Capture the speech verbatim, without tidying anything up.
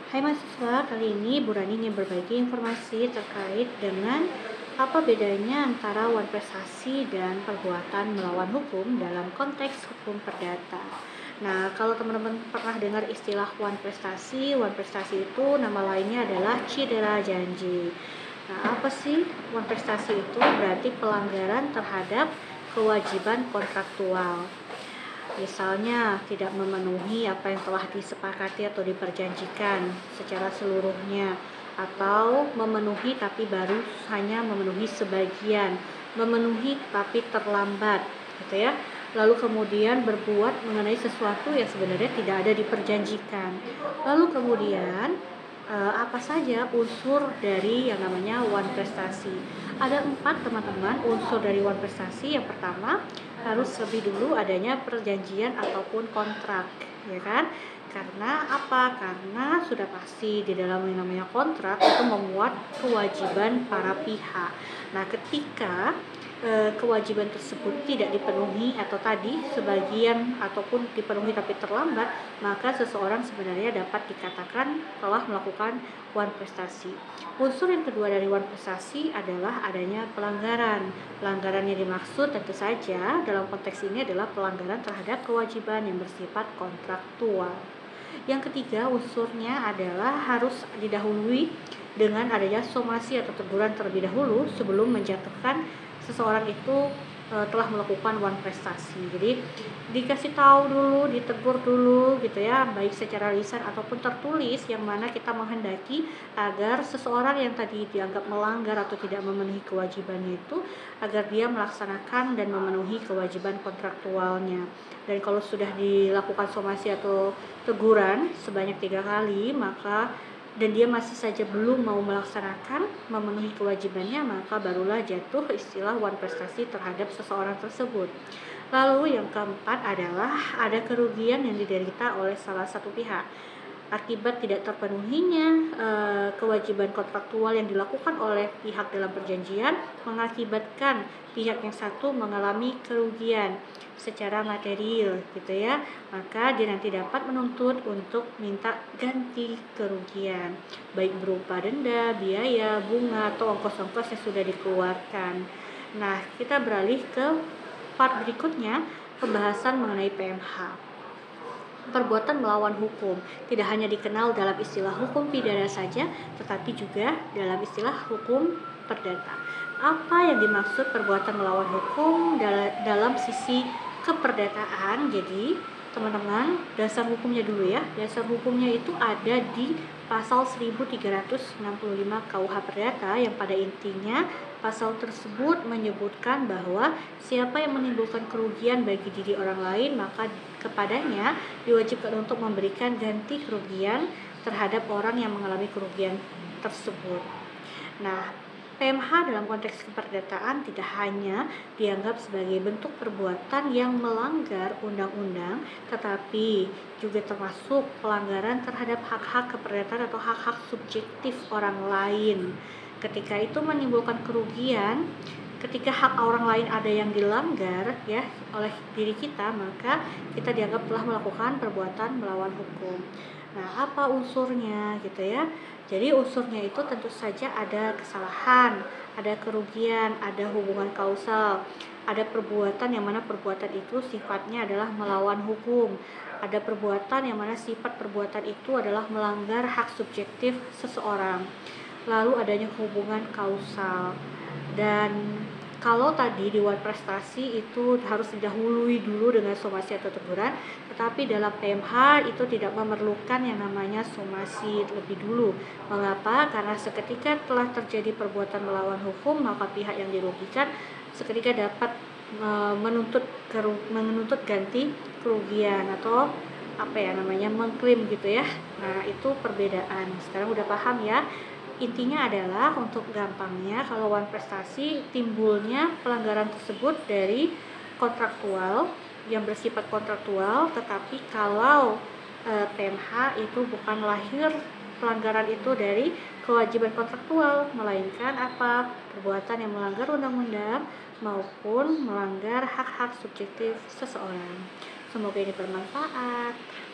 Hai mahasiswa, kali ini Bu Rani ingin berbagi informasi terkait dengan apa bedanya antara wan prestasi dan perbuatan melawan hukum dalam konteks hukum perdata. Nah, kalau teman-teman pernah dengar istilah wan prestasi, wan prestasi itu nama lainnya adalah cedera janji. Nah, apa sih wan prestasi itu? Berarti pelanggaran terhadap kewajiban kontraktual. Misalnya tidak memenuhi apa yang telah disepakati atau diperjanjikan secara seluruhnya, atau memenuhi tapi baru hanya memenuhi sebagian, memenuhi tapi terlambat, gitu ya. Lalu kemudian berbuat mengenai sesuatu yang sebenarnya tidak ada diperjanjikan. Lalu kemudian eh, apa saja unsur dari yang namanya wan prestasi? Ada empat teman-teman unsur dari wan prestasi. Yang pertama, harus lebih dulu adanya perjanjian ataupun kontrak, ya kan? Karena apa? Karena sudah pasti di dalam yang namanya kontrak itu memuat kewajiban para pihak. Nah, ketika e, kewajiban tersebut tidak dipenuhi atau tadi sebagian ataupun dipenuhi tapi terlambat, maka seseorang sebenarnya dapat dikatakan telah melakukan wan prestasi. Unsur yang kedua dari wan prestasi adalah adanya pelanggaran. Pelanggaran yang dimaksud tentu saja dalam konteks ini adalah pelanggaran terhadap kewajiban yang bersifat kontraktual. Yang ketiga unsurnya adalah harus didahului dengan adanya somasi atau teguran terlebih dahulu sebelum menjatuhkan seseorang itu e, telah melakukan wan prestasi. Jadi dikasih tahu dulu, ditegur dulu gitu ya, baik secara lisan ataupun tertulis, yang mana kita menghendaki agar seseorang yang tadi dianggap melanggar atau tidak memenuhi kewajibannya itu agar dia melaksanakan dan memenuhi kewajiban kontraktualnya. Dan kalau sudah dilakukan somasi atau teguran sebanyak tiga kali, maka dan dia masih saja belum mau melaksanakan memenuhi kewajibannya, maka barulah jatuh istilah wan prestasi terhadap seseorang tersebut. Lalu yang keempat adalah ada kerugian yang diderita oleh salah satu pihak akibat tidak terpenuhinya e, kewajiban kontraktual yang dilakukan oleh pihak dalam perjanjian, mengakibatkan pihak yang satu mengalami kerugian secara material gitu ya, maka dia nanti dapat menuntut untuk minta ganti kerugian, baik berupa denda, biaya, bunga, atau ongkos-ongkos yang sudah dikeluarkan. Nah, kita beralih ke part berikutnya, pembahasan mengenai P M H. Perbuatan melawan hukum tidak hanya dikenal dalam istilah hukum pidana saja, tetapi juga dalam istilah hukum perdata. Apa yang dimaksud perbuatan melawan hukum dalam sisi keperdataan? Jadi teman-teman, dasar hukumnya dulu ya. Dasar hukumnya itu ada di pasal seribu tiga ratus enam puluh lima K U H Perdata, yang pada intinya pasal tersebut menyebutkan bahwa siapa yang menimbulkan kerugian bagi diri orang lain, maka kepadanya diwajibkan untuk memberikan ganti kerugian terhadap orang yang mengalami kerugian tersebut. Nah, P M H dalam konteks keperdataan tidak hanya dianggap sebagai bentuk perbuatan yang melanggar undang-undang, tetapi juga termasuk pelanggaran terhadap hak-hak keperdataan atau hak-hak subjektif orang lain. Ketika itu menimbulkan kerugian, ketika hak orang lain ada yang dilanggar ya oleh diri kita, maka kita dianggap telah melakukan perbuatan melawan hukum. Nah, apa unsurnya gitu ya? Jadi unsurnya itu tentu saja ada kesalahan, ada kerugian, ada hubungan kausal, ada perbuatan yang mana perbuatan itu sifatnya adalah melawan hukum, ada perbuatan yang mana sifat perbuatan itu adalah melanggar hak subjektif seseorang, lalu adanya hubungan kausal. Dan kalau tadi di wan prestasi itu harus didahului dulu dengan somasi atau teguran, tetapi dalam P M H itu tidak memerlukan yang namanya somasi lebih dulu. Mengapa? Karena seketika telah terjadi perbuatan melawan hukum, maka pihak yang dirugikan seketika dapat menuntut menuntut ganti kerugian atau apa ya namanya mengklaim gitu ya. Nah, itu perbedaan. Sekarang udah paham ya. Intinya adalah untuk gampangnya, kalau wan prestasi timbulnya pelanggaran tersebut dari kontraktual yang bersifat kontraktual, tetapi kalau e, P M H itu bukan lahir pelanggaran itu dari kewajiban kontraktual, melainkan apa? Perbuatan yang melanggar undang-undang maupun melanggar hak-hak subjektif seseorang. Semoga ini bermanfaat.